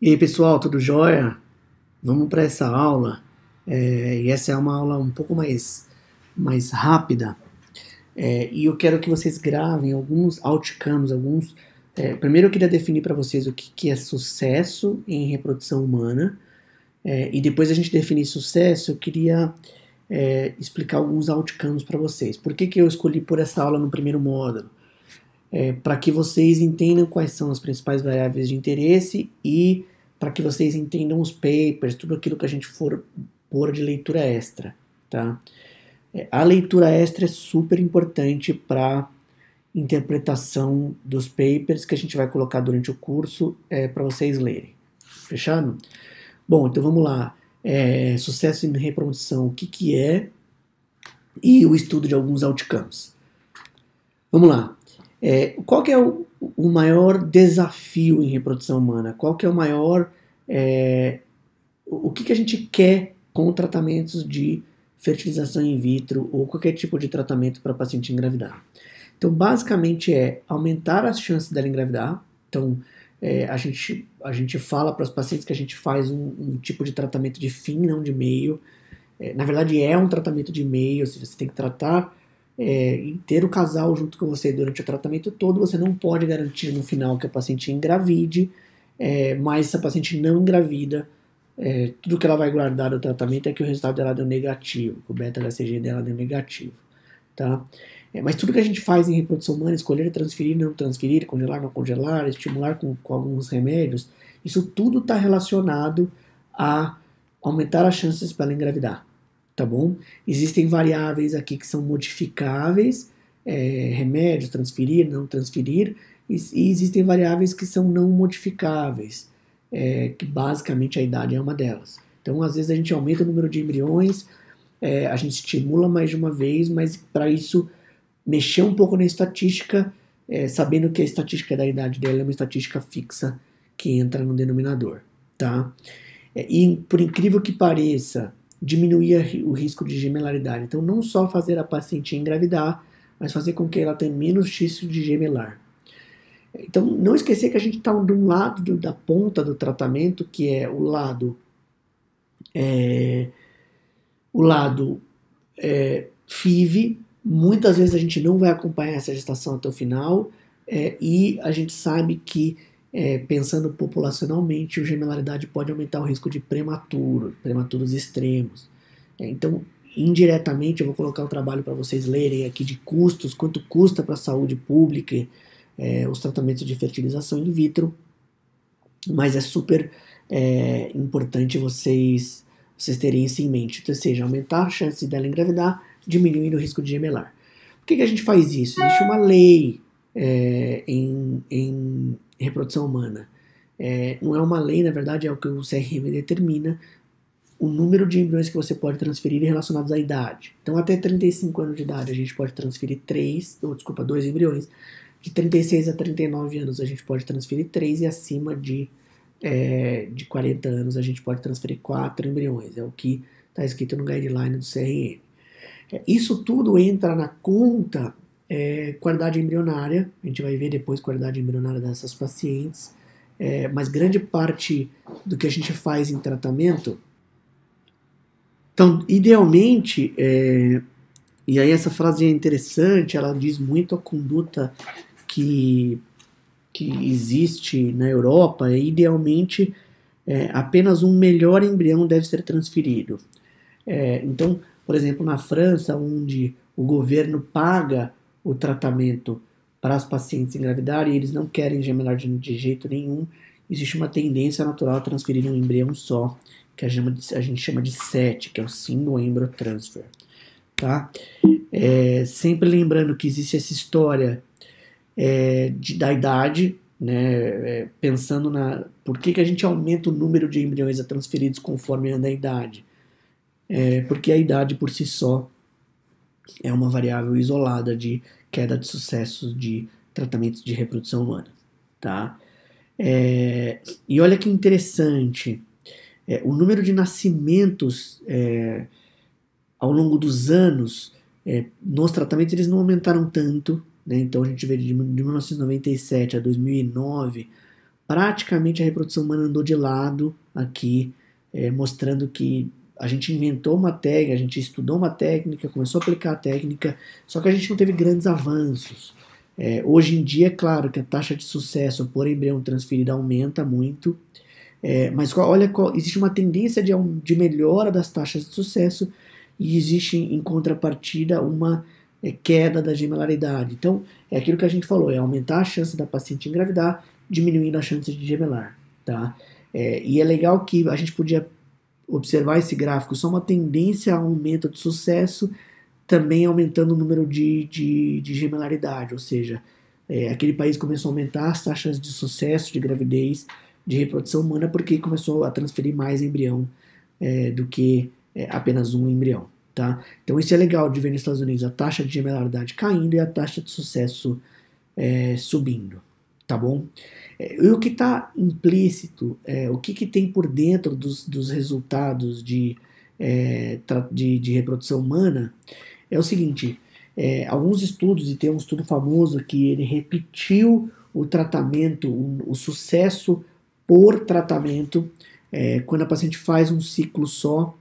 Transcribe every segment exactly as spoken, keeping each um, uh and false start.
E aí, pessoal, tudo jóia? Vamos para essa aula. É, e essa é uma aula um pouco mais, mais rápida. É, e eu quero que vocês gravem alguns outcomes, alguns. É, primeiro eu queria definir para vocês o que, que é sucesso em reprodução humana. É, e depois a gente definir sucesso, eu queria é, explicar alguns outcomes para vocês. Por que, que eu escolhi por essa aula no primeiro módulo? É, para que vocês entendam quais são as principais variáveis de interesse e para que vocês entendam os papers, tudo aquilo que a gente for pôr de leitura extra, tá? É, a leitura extra é super importante para interpretação dos papers que a gente vai colocar durante o curso é, para vocês lerem. Fechado? Bom, então vamos lá. É, sucesso em reprodução, o que, que é? E o estudo de alguns outcomes. Vamos lá. É, qual que é o, o maior desafio em reprodução humana? Qual que é o maior... É, o, o que, que a gente quer com tratamentos de fertilização in vitro ou qualquer tipo de tratamento para paciente engravidar? Então, basicamente é aumentar as chances dela engravidar. Então, é, a, gente, a gente fala para os pacientes que a gente faz um, um tipo de tratamento de fim, não de meio. É, na verdade, é um tratamento de meio, ou seja, você tem que tratar é, e ter o casal junto com você durante o tratamento todo. Você não pode garantir no final que a paciente engravide, é, mas se a paciente não engravida, é, tudo que ela vai guardar do tratamento é que o resultado dela deu negativo, que o beta-H C G dela deu negativo, tá? É, mas tudo que a gente faz em reprodução humana, escolher transferir, não transferir, congelar, não congelar, estimular com, com alguns remédios, isso tudo está relacionado a aumentar as chances para ela engravidar, tá bom? Existem variáveis aqui que são modificáveis, é, remédios, transferir, não transferir, e, e existem variáveis que são não modificáveis, é, que basicamente a idade é uma delas. Então, às vezes a gente aumenta o número de embriões, é, a gente estimula mais de uma vez, mas para isso mexer um pouco na estatística, é, sabendo que a estatística da idade dela é uma estatística fixa que entra no denominador, tá? É, e por incrível que pareça, diminuir o risco de gemelaridade. Então, não só fazer a paciente engravidar, mas fazer com que ela tenha menos risco de gemelar. Então, não esquecer que a gente está de um lado do, da ponta do tratamento, que é o lado é, o lado é, F I V. Muitas vezes a gente não vai acompanhar essa gestação até o final, é, e a gente sabe que, é, pensando populacionalmente, a gemelaridade pode aumentar o risco de prematuro, prematuros extremos. É, então, indiretamente, eu vou colocar um trabalho para vocês lerem aqui de custos, quanto custa para a saúde pública é, os tratamentos de fertilização in vitro, mas é super é, importante vocês, vocês terem isso em mente, ou seja, aumentar a chance dela engravidar, diminuindo o risco de gemelar. Por que, que a gente faz isso? Existe uma lei é, em, em reprodução humana. É, não é uma lei, na verdade, é o que o C R M determina, o número de embriões que você pode transferir relacionados à idade. Então, até trinta e cinco anos de idade, a gente pode transferir três, ou desculpa, dois embriões. De trinta e seis a trinta e nove anos, a gente pode transferir três, e acima de, é, de quarenta anos, a gente pode transferir quatro embriões. É o que está escrito no guideline do C R M. Isso tudo entra na conta é, qualidade embrionária, a gente vai ver depois qualidade embrionária dessas pacientes, é, mas grande parte do que a gente faz em tratamento, então, idealmente, é, e aí essa frase é interessante, ela diz muito a conduta que, que existe na Europa, é, idealmente, é, apenas um melhor embrião deve ser transferido. É, então, por exemplo, na França, onde o governo paga o tratamento para as pacientes engravidarem e eles não querem gemelar de, de jeito nenhum, existe uma tendência natural a transferir um embrião só, que a gente chama de, a gente chama de S E T, que é o Single Embryo Transfer. Tá? É, sempre lembrando que existe essa história é, de, da idade, né, é, pensando na por que, que a gente aumenta o número de embriões a transferidos conforme anda a idade. É, porque a idade por si só é uma variável isolada de queda de sucessos de tratamentos de reprodução humana, tá? É, e olha que interessante, é, o número de nascimentos é, ao longo dos anos é, nos tratamentos eles não aumentaram tanto, né? Então a gente vê de mil novecentos e noventa e sete a dois mil e nove praticamente a reprodução humana andou de lado aqui, é, mostrando que a gente inventou uma técnica, a gente estudou uma técnica, começou a aplicar a técnica, só que a gente não teve grandes avanços. É, hoje em dia, é claro que a taxa de sucesso por embrião transferido aumenta muito, é, mas olha, existe uma tendência de, de melhora das taxas de sucesso e existe em contrapartida uma é, queda da gemelaridade. Então, é aquilo que a gente falou, é aumentar a chance da paciente engravidar, diminuindo a chance de gemelar. Tá? É, e é legal que a gente podia observar esse gráfico, só uma tendência a aumento de sucesso, também aumentando o número de, de, de gemelaridade, ou seja, é, aquele país começou a aumentar as taxas de sucesso de gravidez, de reprodução humana, porque começou a transferir mais embrião é, do que é, apenas um embrião. Tá? Então isso é legal de ver nos Estados Unidos, a taxa de gemelaridade caindo e a taxa de sucesso é, subindo. Tá bom? É, e o que está implícito, é, o que, que tem por dentro dos, dos resultados de, é, de, de reprodução humana é o seguinte, é, alguns estudos, e tem um estudo famoso que ele repetiu o tratamento, o, o sucesso por tratamento, é, quando a paciente faz um ciclo só,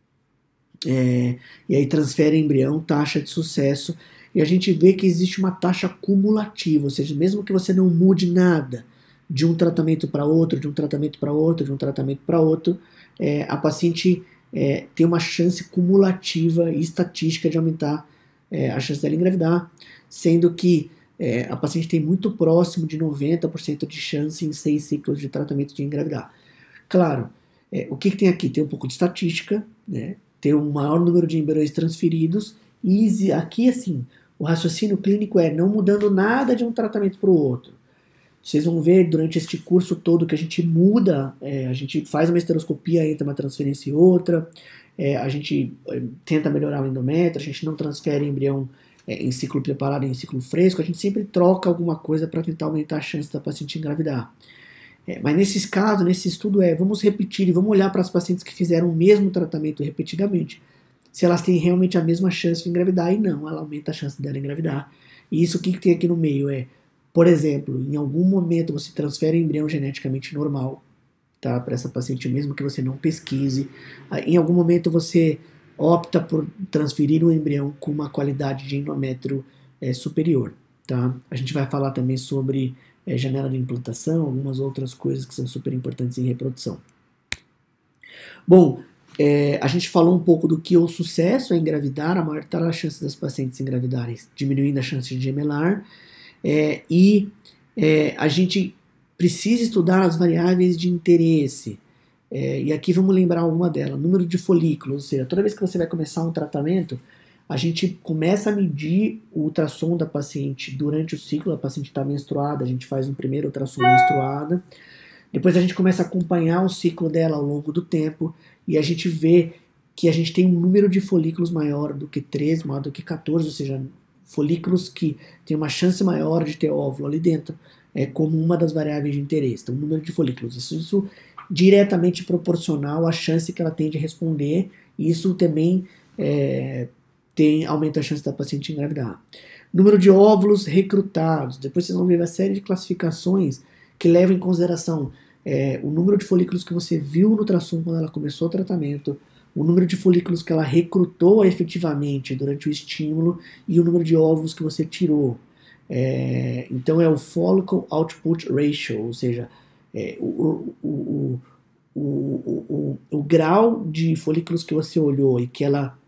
é, e aí transfere embrião, taxa de sucesso, e a gente vê que existe uma taxa cumulativa, ou seja, mesmo que você não mude nada de um tratamento para outro, de um tratamento para outro, de um tratamento para outro, é, a paciente é, tem uma chance cumulativa e estatística de aumentar é, a chance dela engravidar, sendo que é, a paciente tem muito próximo de noventa por cento de chance em seis ciclos de tratamento de engravidar. Claro, é, o que, que tem aqui? Tem um pouco de estatística, né? Tem um maior número de embriões transferidos, e aqui assim, o raciocínio clínico é não mudando nada de um tratamento para o outro. Vocês vão ver durante este curso todo que a gente muda, é, a gente faz uma esteroscopia entre uma transferência e outra, é, a gente é, tenta melhorar o endométrio, a gente não transfere embrião é, em ciclo preparado em ciclo fresco, a gente sempre troca alguma coisa para tentar aumentar a chance da paciente engravidar. É, mas nesses casos, nesse estudo é, vamos repetir e vamos olhar para as pacientes que fizeram o mesmo tratamento repetidamente, se elas têm realmente a mesma chance de engravidar, e não, ela aumenta a chance dela engravidar. E isso o que, que tem aqui no meio é, por exemplo, em algum momento você transfere embrião geneticamente normal, tá, para essa paciente mesmo que você não pesquise, em algum momento você opta por transferir um embrião com uma qualidade de endométrio é, superior, tá? A gente vai falar também sobre é, janela de implantação, algumas outras coisas que são super importantes em reprodução. Bom, É, a gente falou um pouco do que é o sucesso é engravidar, a maior a chance das pacientes engravidarem, diminuindo a chance de gemelar, é, e é, a gente precisa estudar as variáveis de interesse, é, e aqui vamos lembrar uma delas, número de folículos, ou seja, toda vez que você vai começar um tratamento, a gente começa a medir o ultrassom da paciente durante o ciclo, a paciente está menstruada, a gente faz um primeiro ultrassom menstruada, depois a gente começa a acompanhar o ciclo dela ao longo do tempo e a gente vê que a gente tem um número de folículos maior do que treze, maior do que quatorze, ou seja, folículos que têm uma chance maior de ter óvulo ali dentro, é como uma das variáveis de interesse. Então, o número de folículos, isso, isso diretamente proporcional à chance que ela tem de responder, e isso também é, tem, aumenta a chance da paciente engravidar. Número de óvulos recrutados, depois vocês vão ver uma série de classificações que levam em consideração é, o número de folículos que você viu no ultrassom quando ela começou o tratamento, o número de folículos que ela recrutou efetivamente durante o estímulo e o número de óvulos que você tirou. É, então é o Follicle Output Ratio, ou seja, é, o, o, o, o, o, o, o grau de folículos que você olhou e que ela,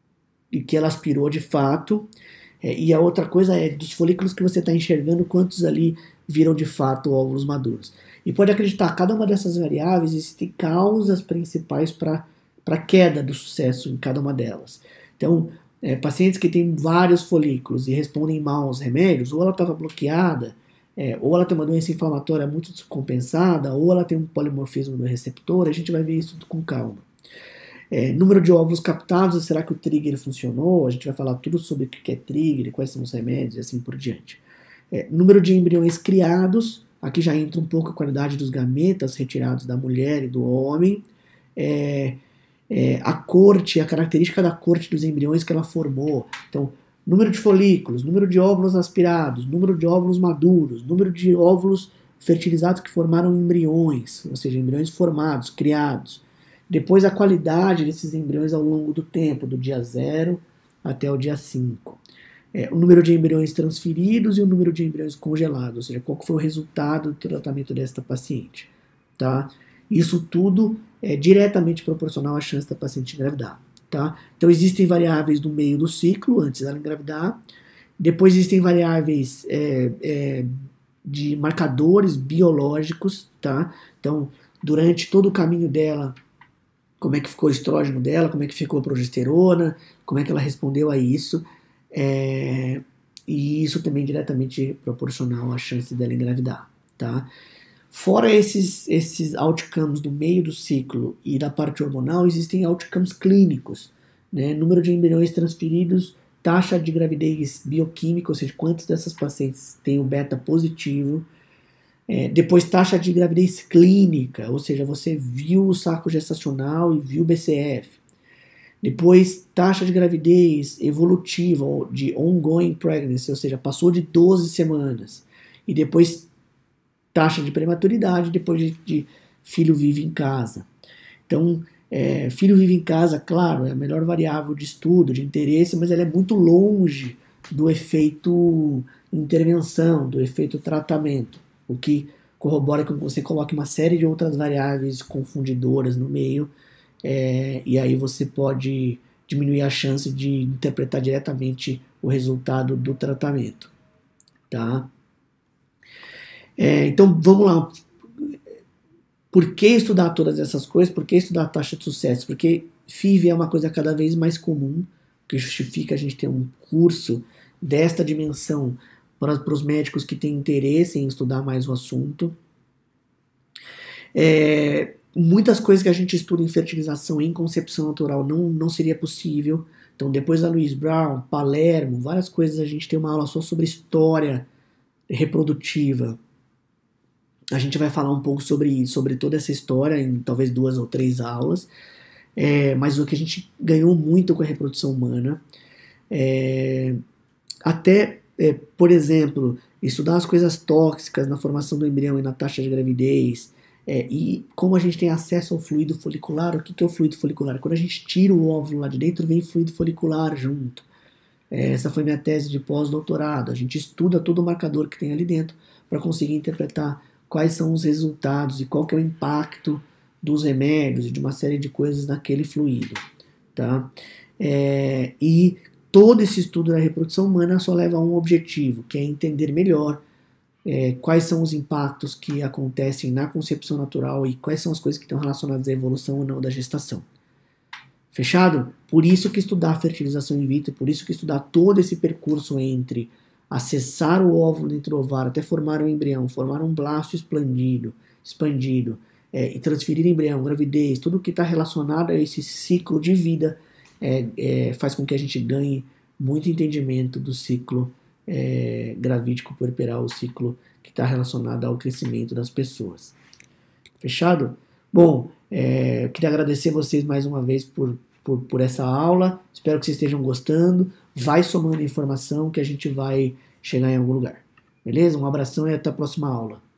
e que ela aspirou de fato, é, e a outra coisa é dos folículos que você está enxergando, quantos ali viram de fato óvulos maduros. E pode acreditar, cada uma dessas variáveis existem causas principais para a queda do sucesso em cada uma delas. Então, é, pacientes que têm vários folículos e respondem mal aos remédios, ou ela estava bloqueada, é, ou ela tem uma doença inflamatória muito descompensada, ou ela tem um polimorfismo no receptor, a gente vai ver isso com calma. É, número de óvulos captados, será que o trigger funcionou? A gente vai falar tudo sobre o que é trigger, quais são os remédios e assim por diante. É, número de embriões criados, aqui já entra um pouco a qualidade dos gametas retirados da mulher e do homem, é, é, a corte, a característica da corte dos embriões que ela formou, então, número de folículos, número de óvulos aspirados, número de óvulos maduros, número de óvulos fertilizados que formaram embriões, ou seja, embriões formados, criados. Depois a qualidade desses embriões ao longo do tempo, do dia zero até o dia cinco. É, o número de embriões transferidos e o número de embriões congelados, ou seja, qual foi o resultado do tratamento desta paciente. Tá? Isso tudo é diretamente proporcional à chance da paciente engravidar. Tá? Então existem variáveis no meio do ciclo, antes dela engravidar. Depois existem variáveis é, é, de marcadores biológicos. Tá? Então, durante todo o caminho dela, como é que ficou o estrógeno dela, como é que ficou a progesterona, como é que ela respondeu a isso. É, e isso também é diretamente proporcional à chance dela engravidar. Tá? Fora esses, esses outcomes do meio do ciclo e da parte hormonal, existem outcomes clínicos, né? Número de embriões transferidos, taxa de gravidez bioquímica, ou seja, quantas dessas pacientes têm o beta positivo. É, depois, taxa de gravidez clínica, ou seja, você viu o saco gestacional e viu o B C F. Depois, taxa de gravidez evolutiva, de ongoing pregnancy, ou seja, passou de doze semanas. E depois, taxa de prematuridade depois de, de filho vive em casa. Então, é, filho vive em casa, claro, é a melhor variável de estudo, de interesse, mas ela é muito longe do efeito intervenção, do efeito tratamento, o que corrobora com que você coloque uma série de outras variáveis confundidoras no meio, é, e aí você pode diminuir a chance de interpretar diretamente o resultado do tratamento. Tá? É, então, vamos lá. Por que estudar todas essas coisas? Por que estudar a taxa de sucesso? Porque F I V é uma coisa cada vez mais comum, que justifica a gente ter um curso desta dimensão para, para os médicos que têm interesse em estudar mais o assunto. É, muitas coisas que a gente estuda em fertilização, em concepção natural, não, não seria possível. Então, depois da Louise Brown, Palermo, várias coisas, a gente tem uma aula só sobre história reprodutiva. A gente vai falar um pouco sobre, sobre toda essa história em talvez duas ou três aulas, é, mas o que a gente ganhou muito com a reprodução humana, é, até, é, por exemplo, estudar as coisas tóxicas na formação do embrião e na taxa de gravidez, é, e como a gente tem acesso ao fluido folicular. O que, que é o fluido folicular? Quando a gente tira o óvulo lá de dentro, vem fluido folicular junto. É, essa foi minha tese de pós-doutorado. A gente estuda todo o marcador que tem ali dentro para conseguir interpretar quais são os resultados e qual que é o impacto dos remédios e de uma série de coisas naquele fluido. Tá? É, e todo esse estudo da reprodução humana só leva a um objetivo, que é entender melhor é, quais são os impactos que acontecem na concepção natural e quais são as coisas que estão relacionadas à evolução ou não da gestação. Fechado? Por isso que estudar fertilização in vitro, por isso que estudar todo esse percurso entre acessar o óvulo dentro do ovário até formar um embrião, formar um blasto expandido, expandido é, e transferir embrião, gravidez, tudo que está relacionado a esse ciclo de vida é, é, faz com que a gente ganhe muito entendimento do ciclo é, gravídico puerperal, o ciclo que está relacionado ao crescimento das pessoas. Fechado? Bom, é, eu queria agradecer vocês mais uma vez por, por, por essa aula, espero que vocês estejam gostando. Vai somando informação que a gente vai chegar em algum lugar. Beleza? Um abração e até a próxima aula.